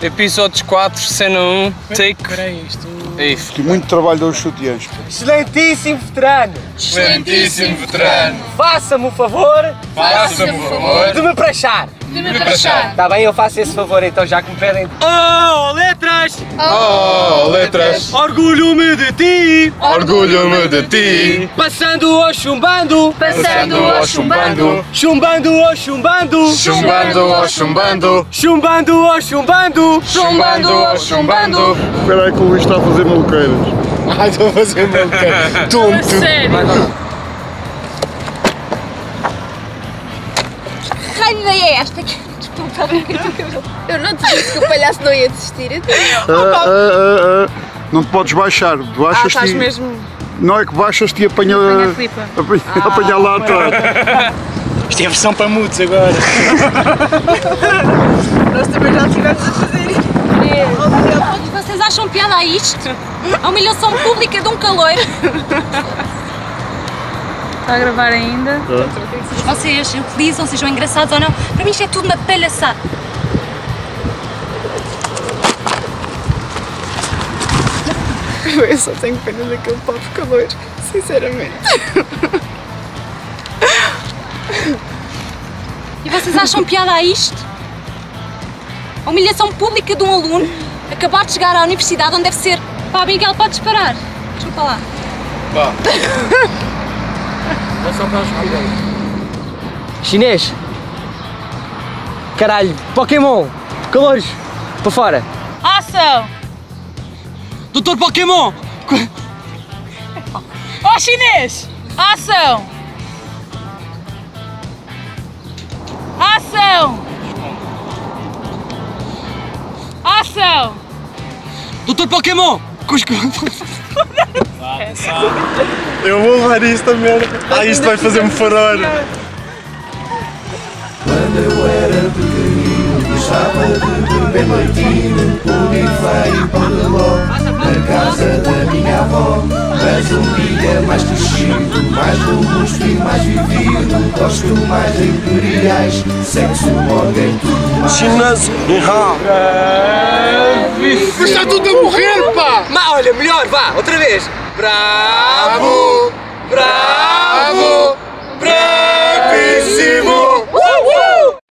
Episódios 4, cena 1, take. Peraí, isto... Isso. Muito trabalho dos chutiãs. Excelentíssimo veterano! Excelentíssimo veterano! Faça-me o favor Faça-me o favor de me prachar! De me prachar. Está bem, eu faço esse favor então, já que me pedem. Oh, letras! Oh, letras! Orgulho-me de ti! Orgulho-me de ti! Passando ou chumbando! Passando ou chumbando. Chumbando ou chumbando! Chumbando ou chumbando! Chumbando ou chumbando! Chumbando ou chumbando. Espera aí que o Luís está a fazer maluqueiras. Ai, estou a fazer maluqueira! Tonto! Sério? Que raio de ideia é esta? Desculpa, eu não te disse que o palhaço não ia desistir. Não te podes baixar. Baixas-te. Estás mesmo... Não é que baixas-te e apanha Apanha a flipa. apanha lá atrás. Isto é a versão para mudos agora. Nós também já estivemos a fazer isso. Vocês acham piada a isto? A humilhação pública de um caloiro. Está a gravar ainda? Vocês utilizam, sejam engraçados ou não, para mim isto é tudo uma palhaçada. Eu só tenho pena daquele pobre calor, sinceramente. E vocês acham piada a isto? A humilhação pública de um aluno acabar de chegar à universidade onde deve ser. Pá, bem que ela pode disparar. Desculpa lá. Vá. Chinês! Caralho, Pokémon! Calores! Para fora! Ação! Doutor Pokémon! Ó chinês! Ação! Ação! Ação! Doutor Pokémon! Eu vou levar isto também. Isto vai fazer-me furor. Quando eu era pequenino, gostava de beber leitinho, olivei e pão de ló, na casa da minha avó. Mas um dia mais crescido, mais robusto e mais vivido, gosto mais de imperiais, sexo, moda e tudo mais. Chinês! Mas está tudo a morrer, pá! Mas olha, melhor, vá, outra vez! Bravo! Bravo!